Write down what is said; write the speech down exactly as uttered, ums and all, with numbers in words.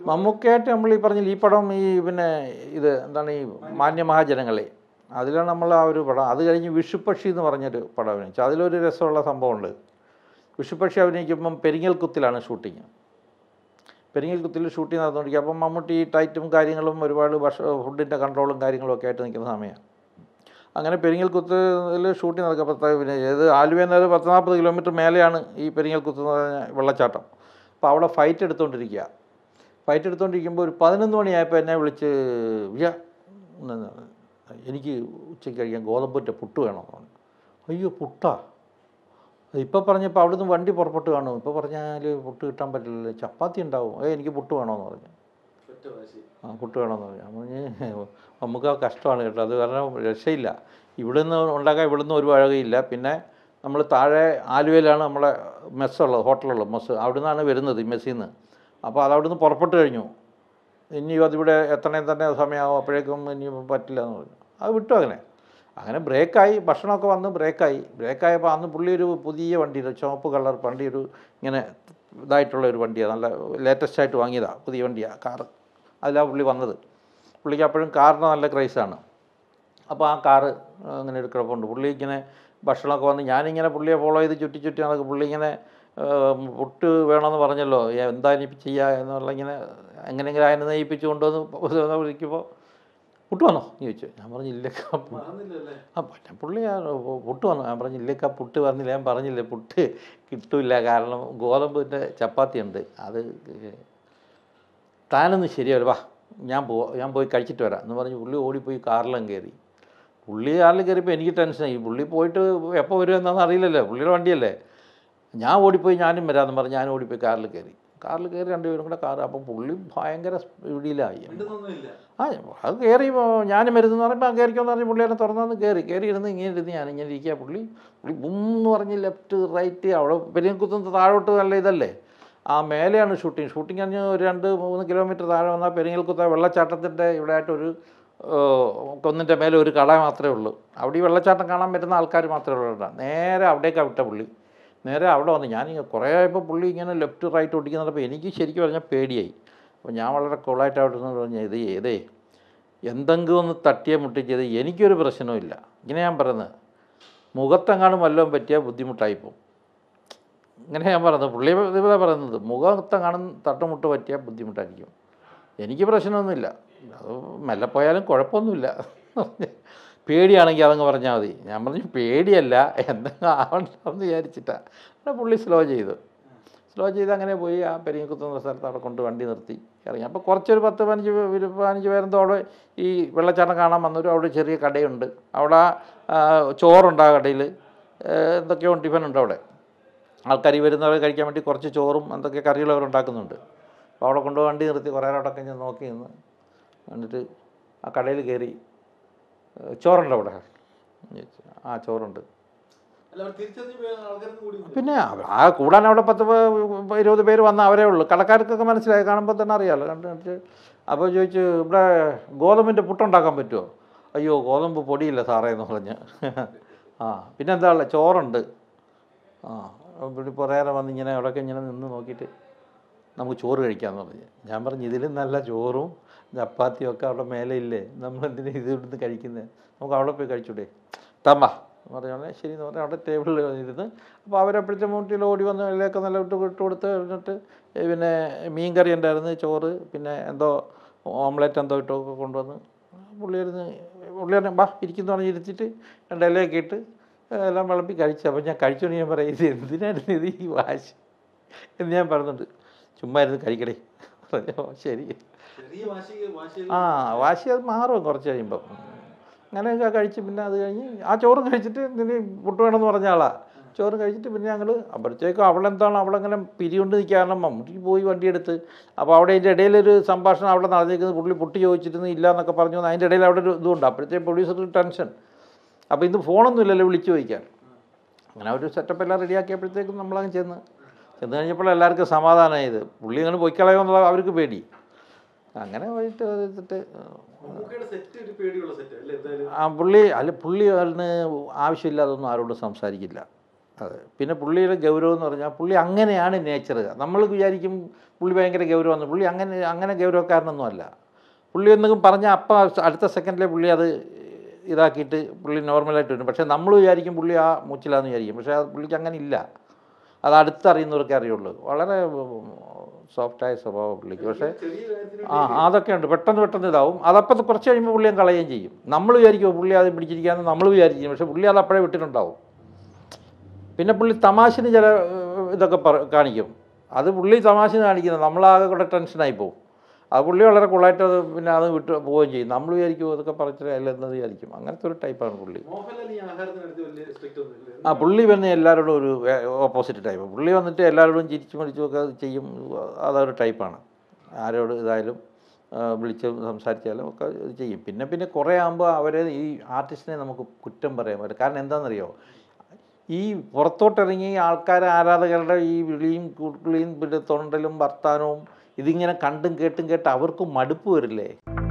മമ്മൂക്കയായിട്ട് നമ്മൾ ഈ പറഞ്ഞ ഈ പടം ഈ പിന്നെ ഇത് എന്താണ് ഈ മാന്യമഹാജനങ്ങളെ അതിലാണ് നമ്മൾ ആ ഒരു പടം. അത് കഴിഞ്ഞ് വിഷുപ്പക്ഷി എന്ന് പറഞ്ഞൊരു പടം അഭിനയിച്ചു. അതിലൊരു രസമുള്ള സംഭവമുണ്ട്. വിഷുപ്പക്ഷി അഭിനയിക്കുമ്പം പെരിങ്ങൽ കുത്തിലാണ് ഷൂട്ടിങ്. പെരിങ്ങൽ കുത്തിൽ ഷൂട്ടിങ് നടന്നുകൊണ്ടിരിക്കുക. അപ്പം മമ്മൂട്ടി ടൈറ്റും കാര്യങ്ങളും ഒരുപാട് ഭക്ഷ ഫുഡിൻ്റെ കൺട്രോളും കാര്യങ്ങളും ഒക്കെ ആയിട്ട് നിൽക്കുന്ന സമയമാണ്. അങ്ങനെ പെരിങ്ങൽ കുത്തിൽ ഷൂട്ടിങ് നടക്കുക. പിന്നെ ഏത് ആലുവയിൽ നിന്ന് ഒരു പത്ത് നാൽപ്പത് കിലോമീറ്റർ മേലെയാണ് ഈ പെരിങ്ങൽ കുത്ത് എന്ന് പറഞ്ഞ വെള്ളച്ചാട്ടം. അപ്പോൾ അവിടെ ഫൈറ്റ് എടുത്തുകൊണ്ടിരിക്കുക. ഫൈറ്റ് എടുത്തുകൊണ്ടിരിക്കുമ്പോൾ ഒരു പതിനൊന്ന് മണിയായപ്പോൾ എന്നെ വിളിച്ച് വിജയ എനിക്ക് ഉച്ചയ്ക്ക് കഴിക്കാൻ ഗോതമ്പിൻ്റെ പുട്ട് വേണമെന്ന് പറഞ്ഞു. അയ്യോ പുട്ടാ, ഇപ്പോൾ പറഞ്ഞപ്പോൾ അവിടുന്ന് വണ്ടി പുറപ്പെട്ട് കാണും. ഇപ്പോൾ പറഞ്ഞാൽ പുട്ട് കിട്ടാൻ പറ്റില്ലല്ലോ, ചപ്പാത്തി ഉണ്ടാവും. ഏ എനിക്ക് പുട്ട് വേണമെന്ന് പറഞ്ഞു. ആ പുട്ട് വേണമെന്ന് പറഞ്ഞു. പറഞ്ഞ് നമുക്ക് ആ കഷ്ടമാണ് കേട്ടോ, അത് കാരണം രക്ഷയില്ല. ഇവിടെ നിന്ന് ഉണ്ടാക്കാൻ ഇവിടെ നിന്ന് ഒരു വഴകയില്ല. പിന്നെ നമ്മൾ താഴെ ആലുവയിലാണ് നമ്മളെ മെസ്സുള്ളത്, ഹോട്ടലുള്ളത്, മെസ്സ്. അവിടെ നിന്നാണ് വരുന്നത് ഈ മെസ്സിൽ നിന്ന്. അപ്പോൾ അത് അവിടെ നിന്ന് പുറപ്പെട്ട് കഴിഞ്ഞു. ഇനിയും അതിവിടെ എത്രയും തന്നെ സമയമാകും, അപ്പോഴേക്കും ഇനിയും പറ്റില്ല എന്ന് പറഞ്ഞു. അത് വിട്ടു. അങ്ങനെ അങ്ങനെ ബ്രേക്കായി. ഭക്ഷണമൊക്കെ വന്ന് ബ്രേക്കായി. ബ്രേക്കായപ്പോൾ അന്ന് പുള്ളി ഒരു പുതിയ വണ്ടി, ചുവപ്പ് കളർ വണ്ടി, ഒരു ഇങ്ങനെ ഇതായിട്ടുള്ള ഒരു വണ്ടിയാണ്, നല്ല ലേറ്റസ്റ്റായിട്ട് വാങ്ങിയതാണ്, പുതിയ വണ്ടിയാണ്, കാറ്. അതിലാണ് പുള്ളി വന്നത്. പുള്ളിക്ക് അപ്പോഴും കാറിന് നല്ല ക്രൈസാണ്. അപ്പോൾ ആ കാറ് അങ്ങനെ എടുക്കുന്നുണ്ട്. പുള്ളി ഇങ്ങനെ ഭക്ഷണമൊക്കെ വന്ന് ഞാനിങ്ങനെ പുള്ളിയെ ഫോളോ ചെയ്ത് ചുറ്റി ചുറ്റി നടക്കും. പുള്ളി ഇങ്ങനെ പുട്ട് വേണമെന്ന് പറഞ്ഞല്ലോ, എന്താ ഇനിയിപ്പോൾ ചെയ്യുക എന്നുള്ള ഇങ്ങനെ എങ്ങനെയെങ്കിലും അതിനെ നയിപ്പിച്ച് കൊണ്ടുവന്ന് വിളിക്കുമ്പോൾ പുട്ട് വന്നോ എന്ന് ചോദിച്ചു. ഞാൻ പറഞ്ഞു ഇല്ലേക്കാ ആ പറ്റ പുള്ളി പുട്ട് വന്നു. ഞാൻ പറഞ്ഞു ഇല്ലേക്കാ പുട്ട് വന്നില്ല. ഞാൻ പറഞ്ഞില്ലേ പുട്ട് കിട്ടില്ല, കാരണം ഗോതമ്പിൻ്റെ ചപ്പാത്തി ഉണ്ട്, അത് താനൊന്നും ശരിയല്ല, വാ ഞാൻ പോ ഞാൻ പോയി കഴിച്ചിട്ട് വരാം എന്ന് പറഞ്ഞ് പുള്ളി ഓടിപ്പോയി കാറിലും കയറി. പുള്ളി കാറിൽ കയറിയപ്പോൾ എനിക്ക് ടെൻഷനായി. പുള്ളി പോയിട്ട് എപ്പോൾ വരും എന്നാണെന്ന് അറിയില്ലല്ലോ, പുള്ളിയുടെ വണ്ടിയല്ലേ. ഞാൻ ഓടിപ്പോയി ഞാനും വരാമെന്ന് പറഞ്ഞ് ഞാൻ ഓടിപ്പോയി കാറിൽ കയറി. കാറിൽ കയറി രണ്ടുപേരും കൂടെ കാറ്. അപ്പം പുള്ളി ഭയങ്കര സ്പീഡിലായി. ആ അത് കയറി ഞാനും വരുന്നെന്ന് പറയുമ്പോൾ കയറിക്കോന്ന് പറഞ്ഞ് പുള്ളി എന്നെ തുറന്നു കയറി കയറി ഇരുന്ന് ഇങ്ങനെ ഇരുന്ന് ഞാൻ ഇങ്ങനെ ഇരിക്കുക. പുള്ളി പുള്ളി ബും പറഞ്ഞ് ലെഫ്റ്റ് റൈറ്റ് അവിടെ പെരിങ്ങൽകുത്തുന്ന താഴോട്ട് നല്ല ഇതല്ലേ, ആ മേലെയാണ് ഷൂട്ടിങ്. ഷൂട്ടിങ് കഴിഞ്ഞ് ഒരു രണ്ട് മൂന്ന് കിലോമീറ്റർ താഴെ വന്നാൽ പെരിങ്ങൽകുത്ത വെള്ളച്ചാട്ടത്തിൻ്റെ ഇവിടെ ആയിട്ടൊരു കൊന്നിൻ്റെ മേലെ ഒരു കട മാത്രമേ ഉള്ളൂ. അവിടെ ഈ വെള്ളച്ചാട്ടം കാണാൻ പറ്റുന്ന ആൾക്കാർ മാത്രമേ ഉള്ളൂ. നേരെ അവിടേക്കാണ് വിട്ട പുള്ളി. നേരെ അവിടെ വന്ന് ഞാനിങ്ങനെ കുറേ ആയപ്പോൾ പുള്ളി ഇങ്ങനെ ലെഫ്റ്റ് റൈറ്റ് ഓടിക്കുന്നുണ്ടപ്പോൾ എനിക്ക് ശരിക്കും പറഞ്ഞാൽ പേടിയായി. അപ്പോൾ ഞാൻ വളരെ കൂളായിട്ട് അവിടെ നിന്ന് പറഞ്ഞു ഇത് ഏതേ എന്തെങ്കിലും ഒന്ന് തട്ടിയെ മുട്ടിച്ചത് എനിക്കൊരു പ്രശ്നവുമില്ല. ഇങ്ങനെ ഞാൻ പറയുന്നത്, മുഖത്തെങ്ങാനും വല്ലതും പറ്റിയാൽ ബുദ്ധിമുട്ടായിപ്പോൾ. ഇങ്ങനെ ഞാൻ പറയുന്നത്, പുള്ളി ഇതാ പറയുന്നത്, മുഖത്തെങ്ങാനും തട്ടുമുട്ട് പറ്റിയാൽ ബുദ്ധിമുട്ടായിരിക്കും, എനിക്ക് പ്രശ്നമൊന്നുമില്ല, അത് മെല്ലെ പോയാലും കുഴപ്പമൊന്നുമില്ല. പേടിയാണെങ്കിൽ അതങ്ങ് പറഞ്ഞാൽ മതി. ഞാൻ പറഞ്ഞു പേടിയല്ല, എന്തെങ്കിലും ആവണ്ടെന്ന് വിചാരിച്ചിട്ടാണ്. അങ്ങനെ പുള്ളി സ്ലോ ചെയ്തു. സ്ലോ ചെയ്ത് അങ്ങനെ പോയി ആ പെരിങ്ങൽകുത്തുന്ന സ്ഥലത്ത് അവിടെ കൊണ്ട് വണ്ടി നിർത്തി ഇറങ്ങി. അപ്പോൾ കുറച്ചൊരു പത്ത് പതിനഞ്ച് പതിനഞ്ച് പേരെന്തോ അവിടെ ഈ വെള്ളച്ചാട്ടം കാണാൻ വന്നൊരു അവിടെ ചെറിയ കടയുണ്ട്. അവിടെ ചോറുണ്ട് ആ കടയിൽ, എന്തൊക്കെയോ ടിഫനുണ്ട് അവിടെ. ആൾക്കാർ വരുന്നവർ കഴിക്കാൻ വേണ്ടി കുറച്ച് ചോറും എന്തൊക്കെ കറികളും അവർ ഉണ്ടാക്കുന്നുണ്ട്. അപ്പോൾ അവിടെ കൊണ്ട് വണ്ടി നിർത്തി കുറേ നേരമൊക്കെ ഞാൻ നോക്കി നിന്ന് എന്നിട്ട് ആ കടയിൽ കയറി ചോറുണ്ട് അവിടെ. ആ ചോറുണ്ട്. പിന്നെ ആ കൂടാൻ അവിടെ പത്ത് ഇരുപത് പേര് വന്ന അവരേ ഉള്ളൂ. കടക്കാർക്കൊക്കെ മനസ്സിലായി, കാണുമ്പോൾ തന്നെ അറിയാമല്ലോ. കണ്ടിട്ട് അപ്പോൾ ചോദിച്ചു ഇവിടെ ഗോതമ്പിൻ്റെ പുട്ടുണ്ടാക്കാൻ പറ്റുമോ? അയ്യോ ഗോതമ്പ് പൊടിയില്ല സാറേ എന്ന് പറഞ്ഞ്. ആ പിന്നെ എന്താ ഉള്ളത്, ചോറുണ്ട്. ആ ഇവിടെ കുറേ നേരം വന്ന് ഇങ്ങനെ അവിടെയൊക്കെ ഇങ്ങനെ നിന്ന് നോക്കിയിട്ട് നമുക്ക് ചോറ് കഴിക്കാമെന്ന് പറഞ്ഞ്. ഞാൻ പറഞ്ഞു ഇതിലും നല്ല ചോറും ചപ്പാത്തിയും ഒക്കെ അവിടെ മേലെ ഇല്ലേ, നമ്മളെന്തിനാ ഇത് ഇവിടുന്ന് കഴിക്കുന്നത്, നമുക്ക് അവിടെ പോയി കഴിച്ചൂടെ, തമ്മ എന്ന് പറഞ്ഞാൽ ശരി എന്ന് പറഞ്ഞാൽ അവിടെ ടേബിളിൽ ഇരുന്ന്. അപ്പോൾ അവരെപ്പോഴത്തെ മൂട്ടിയിൽ ഓടി വന്ന് അതിലേക്ക് നല്ല ഇട്ട് ഇട്ട് കൊടുത്ത് കഴിഞ്ഞിട്ട് പിന്നെ മീൻ കറി ഉണ്ടായിരുന്നു, ചോറ്, പിന്നെ എന്തോ ഓംലെറ്റ് എന്തോ ഇട്ടൊക്കെ കൊണ്ടുവന്ന് പുള്ളി ഇരുന്ന് പുള്ളി പറഞ്ഞ ബാ ഇരിക്കുന്നു പറഞ്ഞ് ഇരുത്തിയിട്ട് രണ്ട് ഇലയൊക്കെ ഇട്ട് എല്ലാം വിളമ്പി കഴിച്ചു. അപ്പോൾ ഞാൻ കഴിച്ചോണ്ട് ഞാൻ പറയും ഇത് എന്തിനായിരുന്നു ഇത് ഈ വാശി എന്ന് ഞാൻ പറയുന്നുണ്ട്. ചുമ്മാ ഇരുന്ന് കഴിക്കടേ. ശരി ആ വാശി അത് മാറും കുറച്ച് കഴിയുമ്പം. അങ്ങനെയൊക്കെ കഴിച്ച് പിന്നെ അത് കഴിഞ്ഞ് ആ ചോറും കഴിച്ചിട്ട് ഇതിന് പുട്ട് വേണമെന്ന് പറഞ്ഞ ആളാണ്. ചോറ് കഴിച്ചിട്ട് പിന്നെ ഞങ്ങൾ അപ്പോഴത്തേക്കും അവളെന്താണ് അവളങ്ങനെ പിരികൊണ്ട് നിൽക്കാരണം മമ്മൂട്ടി പോയി വണ്ടിയെടുത്ത്. അപ്പോൾ അവിടെ അതിൻ്റെ ഇടയിലൊരു സംഭാഷണം അവിടെ നടന്നിരിക്കുന്നത്, പുള്ളി പുട്ടി ചോദിച്ചിരുന്നു ഇല്ല എന്നൊക്കെ പറഞ്ഞു. അതിൻ്റെ ഇടയിൽ അവിടെ ഒരു ഇതുണ്ട്. അപ്പോഴത്തേക്കും പ്രൊഡ്യൂസർക്ക് ടെൻഷൻ. അപ്പോൾ ഇന്ന് ഫോണൊന്നും ഇല്ലല്ലോ വിളിച്ചു ചോദിക്കാൻ. അങ്ങനെ ഒരു സെറ്റപ്പ് എല്ലാം റെഡിയാക്കിയപ്പോഴത്തേക്കും നമ്മളങ്ങ് ചെന്ന് ചെന്ന് കഴിഞ്ഞപ്പോൾ എല്ലാവർക്കും സമാധാനമായത്. പുള്ളി അങ്ങനെ പൊയ്ക്കളയുമെന്നുള്ള അവർക്ക് പേടി. അങ്ങനെ പോയിട്ട് എടുത്തിട്ട് ആ പുള്ളി അല്ല പുള്ളി അതിന് ആവശ്യമില്ലാതൊന്നും ആരോടും സംസാരിക്കില്ല. അതെ. പിന്നെ പുള്ളിയുടെ ഗൗരവം എന്ന് പറഞ്ഞാൽ പുള്ളി അങ്ങനെയാണ് നേച്ചർ. നമ്മൾ വിചാരിക്കും പുള്ളി ഭയങ്കര ഗൗരവമാണ്. പുള്ളി അങ്ങനെ അങ്ങനെ ഗൗരവക്കാരനൊന്നും അല്ല. പുള്ളി എന്തെങ്കിലും പറഞ്ഞാൽ അപ്പം അടുത്ത സെക്കൻഡിലെ പുള്ളി അത് ഇതാക്കിയിട്ട് പുള്ളി നോർമലായിട്ട് വരും. പക്ഷേ നമ്മൾ വിചാരിക്കും പുള്ളി ആ മൂച്ചിലാന്ന് വിചാരിക്കും. പക്ഷേ അത് പുള്ളിക്ക് അങ്ങനെ ഇല്ല. അത് അടുത്തറിയുന്നവർക്കേ അറിയുള്ളൂ. വളരെ സോഫ്റ്റായ സ്വഭാവം പുള്ളിക്ക്. പക്ഷേ ആ അതൊക്കെ ഉണ്ട്. പെട്ടെന്ന് പെട്ടെന്ന് ഇതാവും. അതപ്പം കുറച്ച് കഴിയുമ്പോൾ പുള്ളി കളയുകയും ചെയ്യും. നമ്മൾ വിചാരിക്കുമോ പുള്ളി അത് പിടിച്ചിരിക്കാമെന്ന് നമ്മൾ വിചാരിക്കും. പക്ഷേ പുള്ളി അത് അപ്പോഴേ വിട്ടിട്ടുണ്ടാവും. പിന്നെ പുള്ളി തമാശന് ചില ഇതൊക്കെ പറ കാണിക്കും. അത് പുള്ളി തമാശന് കാണിക്കുന്നത് നമ്മളാകെ കൂടെ ടെൻഷനായി പോകും. അത് പുള്ളി വളരെ കൂളായിട്ട് അത് പിന്നെ അത് വിട്ട് പോവുകയും ചെയ്യും. നമ്മൾ വിചാരിക്കും അതൊക്കെ പറഞ്ഞില്ല എന്നത് വിചാരിക്കും. അങ്ങനത്തെ ഒരു ടൈപ്പാണ് പുള്ളി. ആ പുള്ളി പിന്നെ എല്ലാവരോടും ഒരു ഓപ്പോസിറ്റ് ടൈപ്പ്. പുള്ളി വന്നിട്ട് എല്ലാവരോടും ചിരിച്ചു മടിച്ചുമൊക്കെ ചെയ്യും. അതൊരു ടൈപ്പാണ്. ആരോട് ഇതായാലും വിളിച്ച് സംസാരിച്ചാലും ഒക്കെ ഇത് ചെയ്യും. പിന്നെ പിന്നെ കുറേ ആകുമ്പോൾ അവരെ ഈ ആർട്ടിസ്റ്റിനെ നമുക്ക് കുറ്റം പറയാൻ പറ്റും. കാരണം എന്താണെന്നറിയോ, ഈ പുറത്തോട്ടിറങ്ങി ആൾക്കാർ ആരാധകരുടെ ഈ വിളിയും കുളിയും പിന്നെ തൊണ്ടലും വർത്താനവും ഇതിങ്ങനെ കണ്ടും കേട്ടും കേട്ട് അവർക്ക് മടുപ്പ് വരില്ലേ.